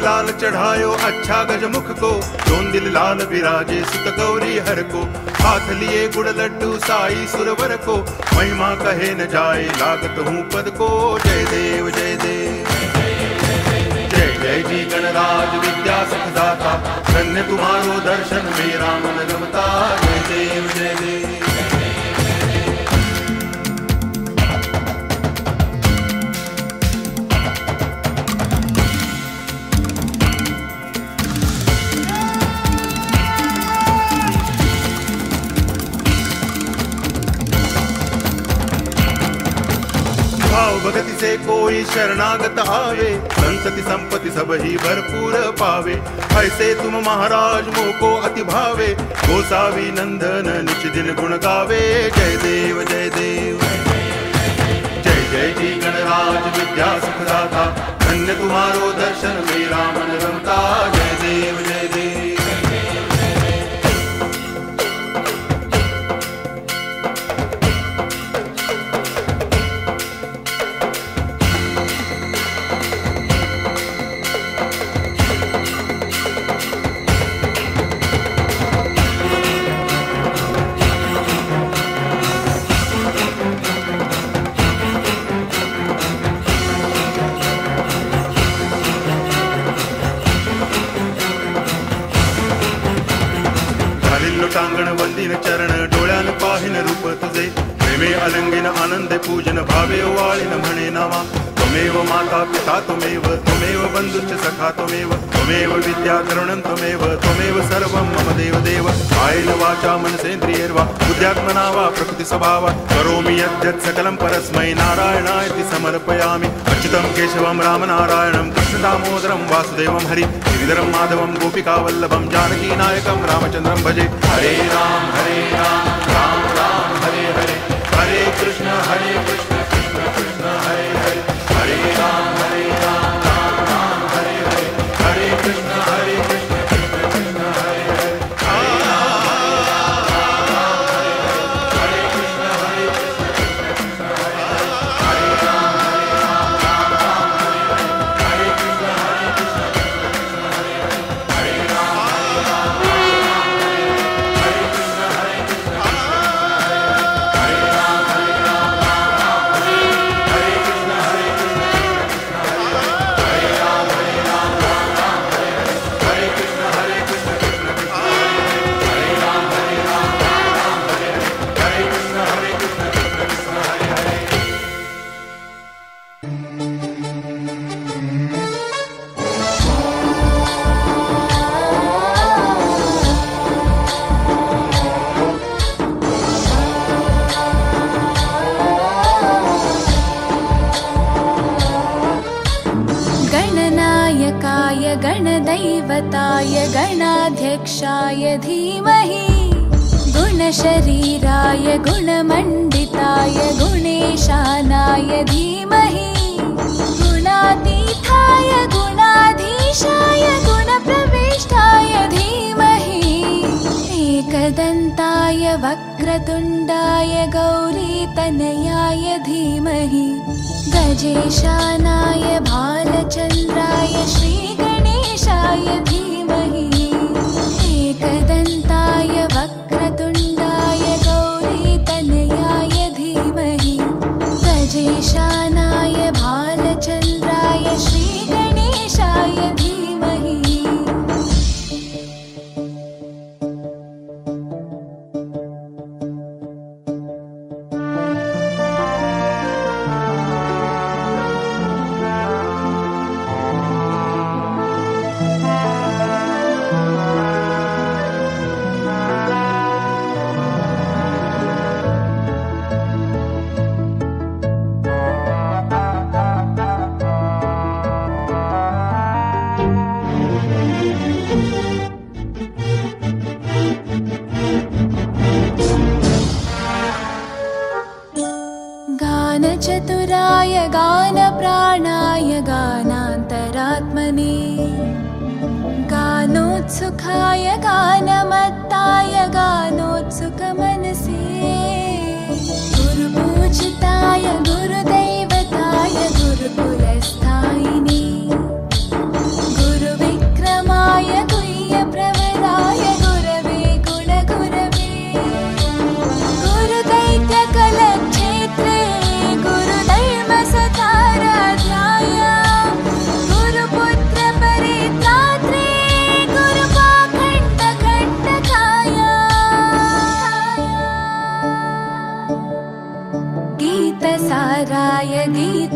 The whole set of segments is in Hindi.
लाल चढ़ायो अच्छा गजमुख को, जोन दिल लाल विराजे सुत गौरी हर को। हाथ लिए गुड़ लड्डू साई सुरवर को, महिमा कहे न जाए लागत हूँ पद को। जय देव जय देव जय जय जी गणराज विद्या सुखदाता, धन्य तुम्हारो दर्शन मेरा मन रमता। जय देव जय देव। भाव भगति से कोई शरणागत आवे, संतति संपत्ति सब ही भरपूर पावे। ऐसे तुम महाराज मोको अति भावे, गोसावी नंदन निच दिन गुण गावे। जय देव जय देव जय जय जी गणराज विद्या सुखदाता, धन्य तुम्हारो दर्शन मेरा मन रमता। जय देव जय देव। टांगण वंदिन चरण डोळ्यान पाहिन रूप तुझे, प्रेमे अलंगिन आनंद पूजन भावे ओवाळिन म्हणे नामा। त्वमेव माता पिता त्वमेव, त्वमेव बंधुश्च सखा त्वमेव, त्वमेव विद्या तरुणं त्वमेव, त्वमेव सर्वं मम देव देव। कायेन वाचा मनसेन्द्रियैर्वा बुद्ध्यात्मना वा प्रकृति स्वभावात् करोमि यद्यत् सकलं परस्मै नारायणायति समर्पयामि। अच्युतं केशवं रामनारायणं कृष्ण दामोदरं वासुदेवं हरि गिरिधरं माधवं गोपिकावल्लभं जानकी नायकं रामचन्द्रं भजे। हरे राम राम राम हरे हरे, हरे कृष्ण कृष्ण कृष्ण हरे हरे, हरे राम राम राम हरे हरे, हरे कृष्ण कृष्ण कृष्ण हरे हरे, हरे कृष्ण कृष्ण हरे हरे, हरे राम राम हरे हरे, हरे कृष्ण कृष्ण हरे हरे, हरे राम गणदैवताय गणाध्यक्षाय धीमहि, गुणशरीराय गुणमण्डिताय गुणेशानाय धीमहि, गुणातीताय गुणाधीशाय गुणप्रविष्टाय धीमहि, एकदन्ताय वक्रतुण्डाय गौरीतनयाय धीमहि, गजेशानाय भालचन्द्राय श्रीगणेशाय धीमहि, एकदन्ताय वक्रतुण्डाय गौरीतनयाय धीमहि, गजेशानाय भालचन्द्राय श्रीगणेशाय धीमहि। गानचतुराय गानप्राणाय गानान्तरात्मने, गानोत्सुकाय गानमत्ताय गानोत्सुकमनसे, गुरुपूजिताय गुरुदैवताय गुरुकुलस्थायिने, गुरुवे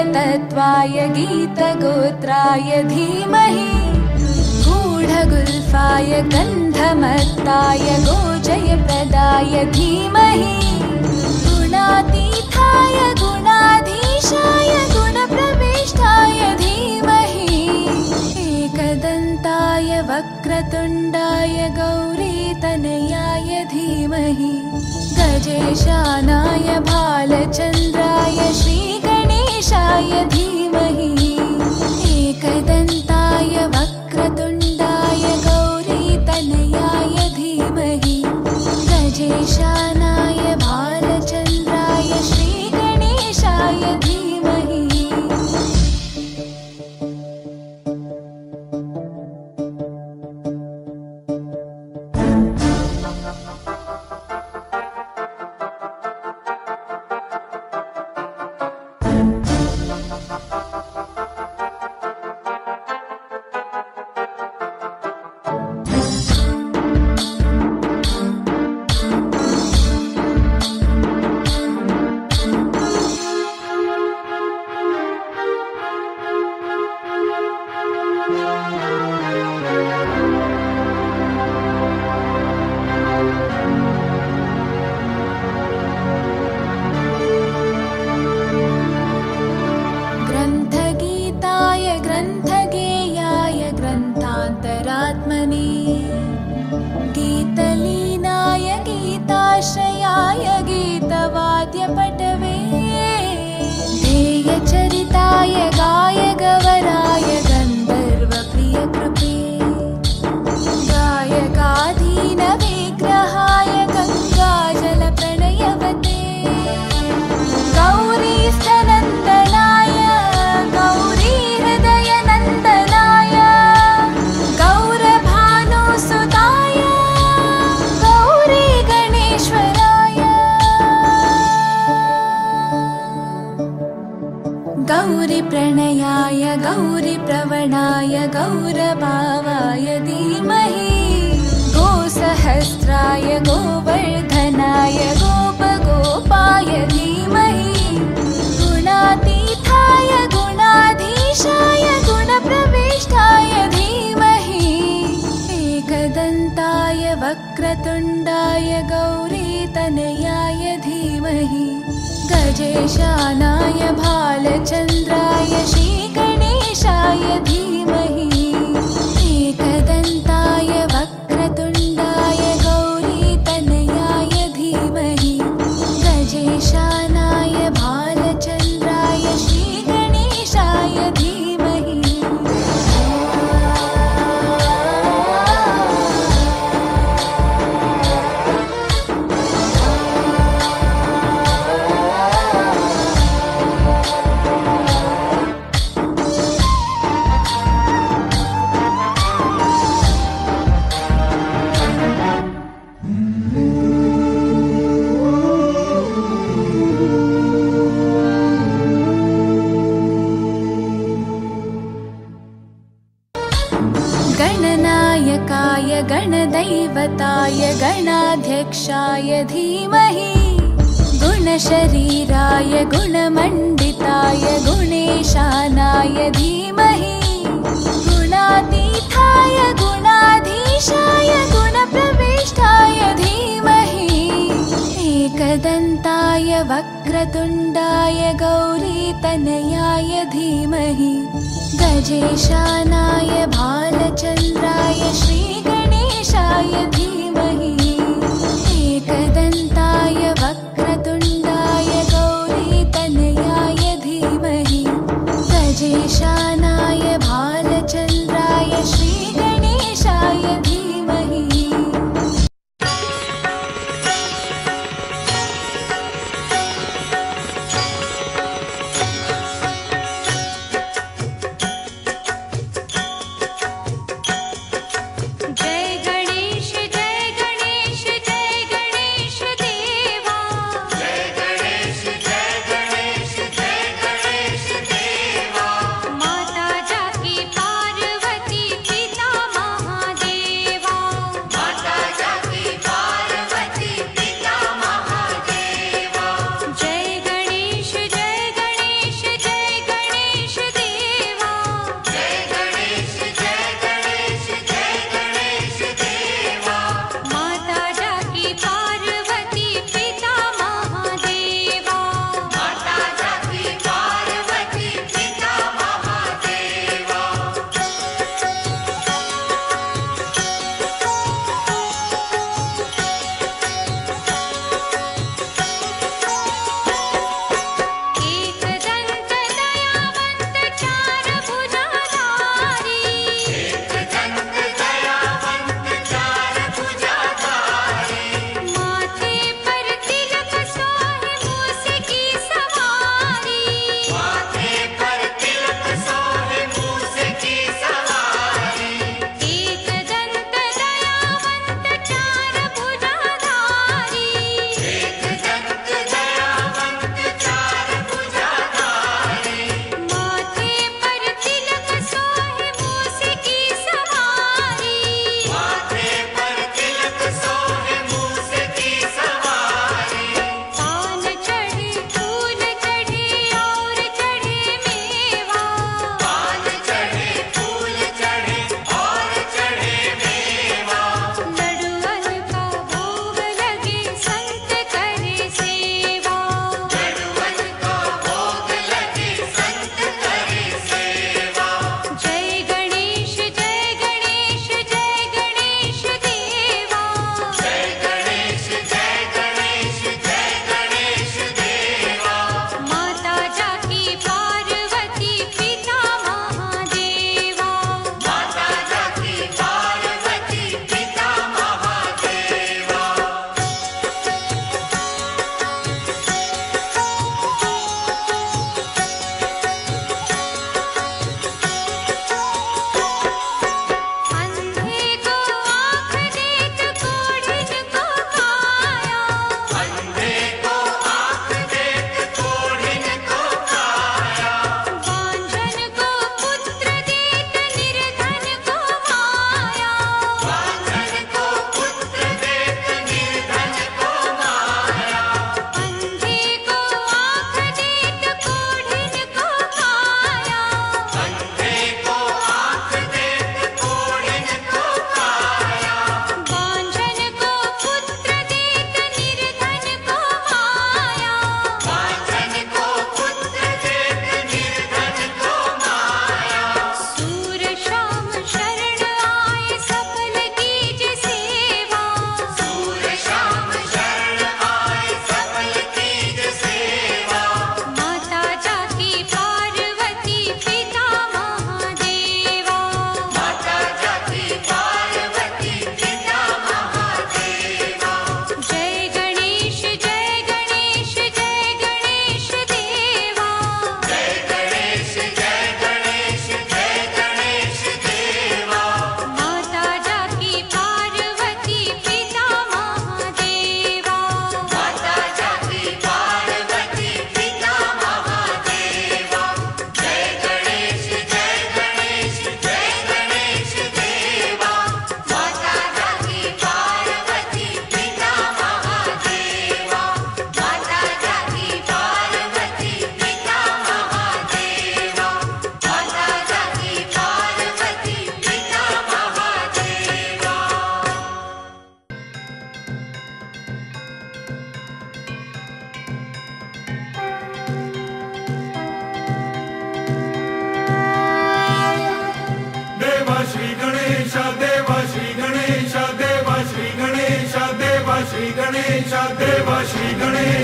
तत्त्वाय गीतगोत्राय धीमहि गूढगुल्फाय गन्धमत्ताय गोजयप्रदाय धीमहि गुणातीताय गुणाधीशाय गुणप्रविष्टाय धीमहि एकदन्ताय वक्रतुण्डाय गौरीतनयाय धीमहि गजेशानाय भालचन्द्राय श्रीगणेशाय धीमहि एकदन्ताय वक्रतुण्डाय गौरीतनयाय धीमहि गजेशानाय भालचन्द्राय श्रीगणेशाय धीमहि गीतलीनाय गीताश्रयाय गीतवाद्यपटवे ध्येयचरिताय गायगवराय गन्धर्वप्रियकृपे गायकाधीनविग्रहाय गङ्गाजलप्रणयवते गौरीस्तनन्दनाय गौरीहृदयनन्दनाय गौरभानुसुताय गौरीगणेश्वराय गौरीप्रणयाय गौरीप्रवणाय गौरभावाय धीमहि गोसहस्राय गोवर्धनाय गोपगोपाय धीमहि गुणातीताय गुणाधीशाय गुणप्रविष्टाय धीमहि एकदन्ताय वक्रतुण्डाय गौरीतनयाय धीमहि गजेशानाय भालचन्द्राय श्रीगणेशाय धीमहि एकदन्ताय वक्रतुण्डाय गौरीतनयाय धीमहि गजेशानाय भालचन्द्राय श्रीगणेशाय धीमहि गणनायकाय गणदैवताय गणाध्यक्षाय धीमहि गुणशरीराय गुणमण्डिताय गुणेशानाय धीमहि गुणातीताय गुणाधीशाय गुणप्रविष्टाय धीमहि एकदन्ताय वक्रतुण्डाय गौरीतनयाय धीमहि गजेशानाय भालचन्द्राय श्रीगणेशाय धीमहि एकदन्ताय वक्रतुण्डाय गौरीतनयाय धीमहि गजेशानाय भालचन्द्राय श्रीगणेशाय धीमहि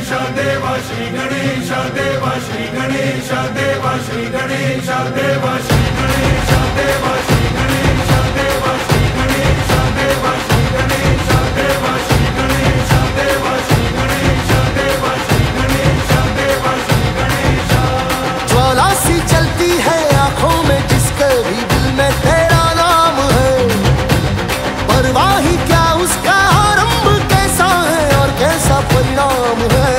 गणेश देवा श्री गणेश देवा श्री गणेश देवा श्री गणेश देवा श्री गणेश देवा श्री गणेश देवा श्री गणेश देवा श्री गणेश देवा श्री गणेश देवा श्री गणेश देवा श्री गणेश देवा श्री गणेश। ज्वाला सी चलती है आंखों में जिसके भी दिल में तेरा नाम है, परवाह ही क्या उसका आरंभ कैसा है और कैसा परिणाम है।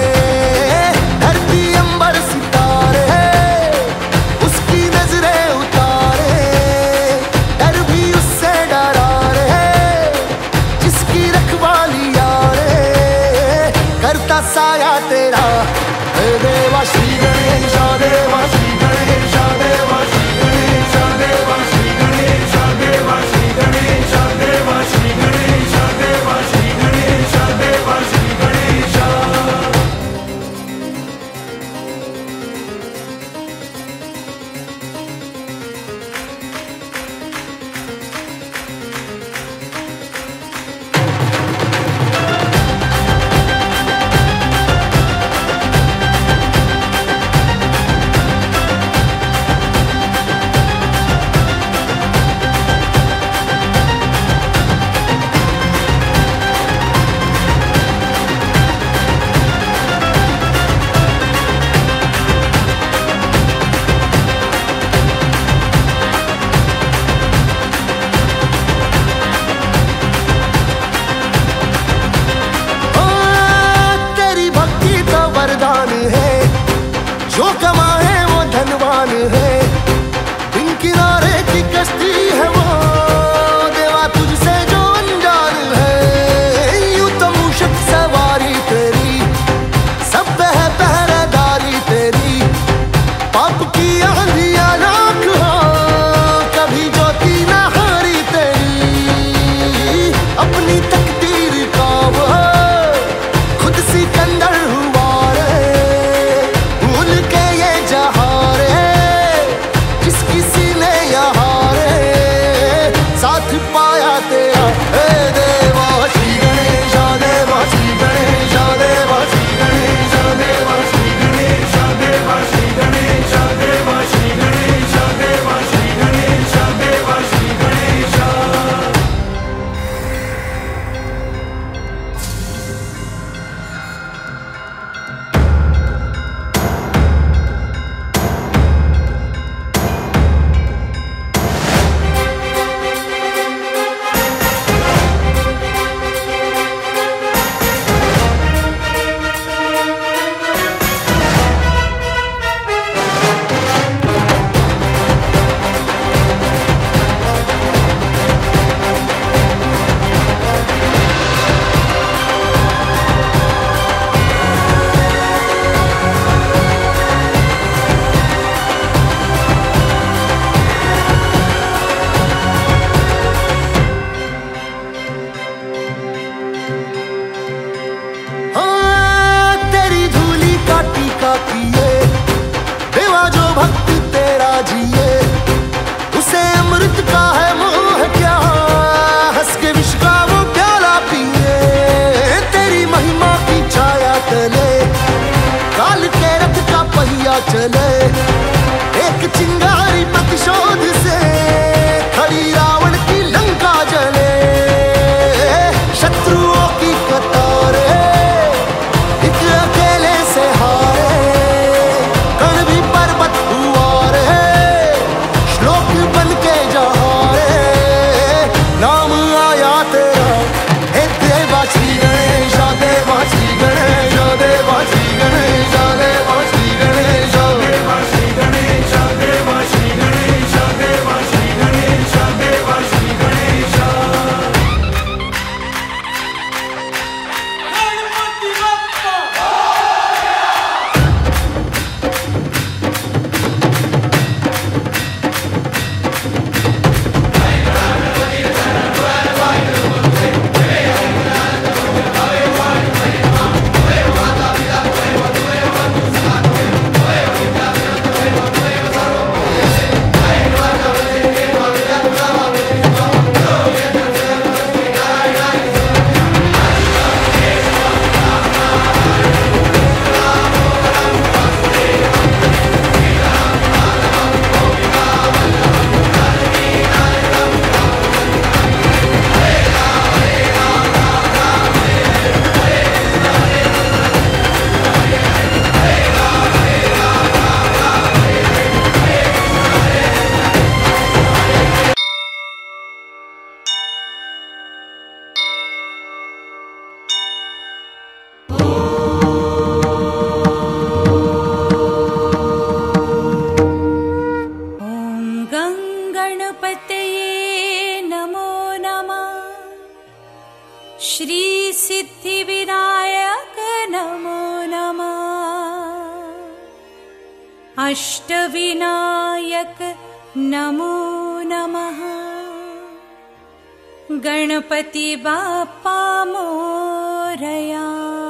धरती अंबर सितारे उसकी नजरें उतारे, डर भी उससे डरा रे जिसकी रखवाली यारे, करता साया तेरा हे देवा श्री गणेश देवा श्री गणेश देवा श्री गणेश देवा श्री गणेश देवा श्री गणेश देवा श्री गणेश देवा श्री गणेश देवा श्री गणेश। श्री सिद्धिविनायक नमो नमः। अष्टविनायक नमो नमः। गणपति बाप्पा मोरया।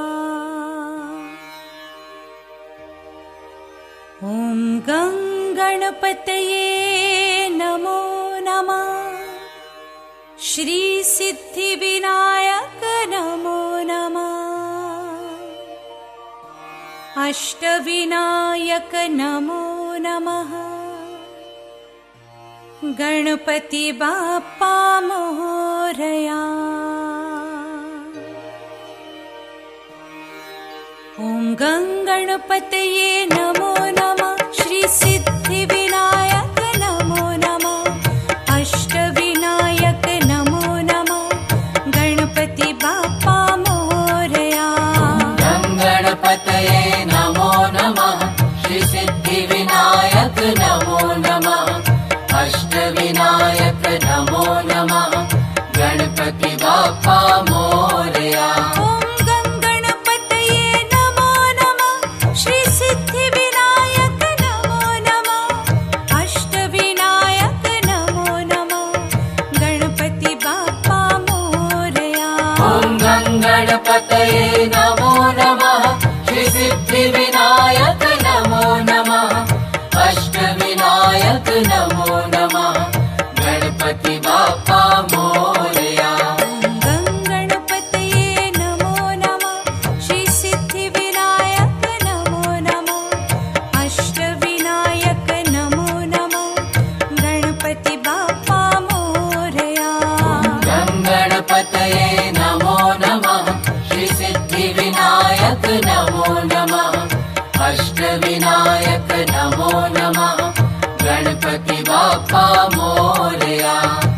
ॐ गं गणपतये नमो नमः। श्री सिद्धिविनायक नमो नमः। अष्टविनायक नमो नमः। गणपति बाप्पा मोरया। ॐ गं गणपतये नमो नमः। श्री सिद्धिविनायक नमो नमः। अष्टविनायक नमो नमः। गणपति बाप्पा मोरया। गं गणपतये नमो नमः। श्री सिद्धिविनायक नमो नमः। अष्टविनायक नमो नमः। गणपति बाप्पा मोरया। ॐ गं गणपतये नमो नमः। श्री सिद्धिविनायक नमो नमः। अष्टविनायक नमो नमः। गणपति बाप्पा मोरया। ॐ गं गणपतये नमो नमः। श्री सिद्धिविनायक नमो नमः। अष्टविनायक नमो नमः। गणपति बाप्पा मोरया। गं गणपतये नमो नमः। श्री सिद्धिविनायक नमो नमः। अष्टविनायक नमो नमः। गणपति बाप्पा मोरया। गं गणपतये नमो नमः। श्री सिद्धिविनायक नमो नमः। अष्टविनायक नमो नमः। गणपति बाप्पा मोरया।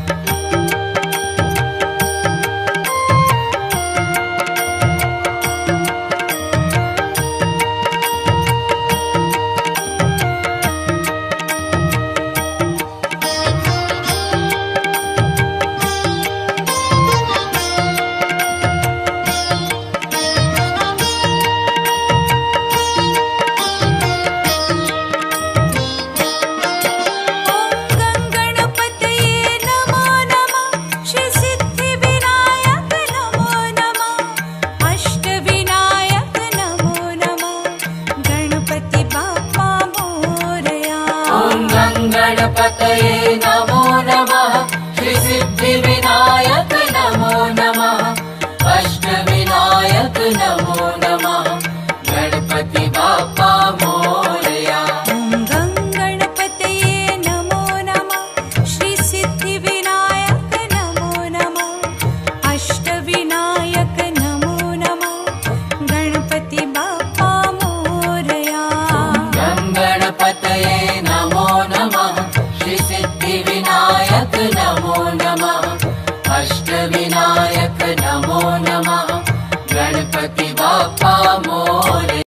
गणपतये नमो नमः। श्री सिद्धिविनायक नमो नमः। अष्टविनायक नमो नमः। गणपति बाप्पा मोरया। ॐ गं गणपतये नमो नमः। श्री सिद्धिविनायक नमो नमः। अष्टविनायक नमो नमः। गणपति बाप्पा मोरया। गं गणपतये नमो नमः। श्री सिद्धिविनायक नमो नमः। अष्टविनायक नमो नमः। गणपति बाप्पा मोरया।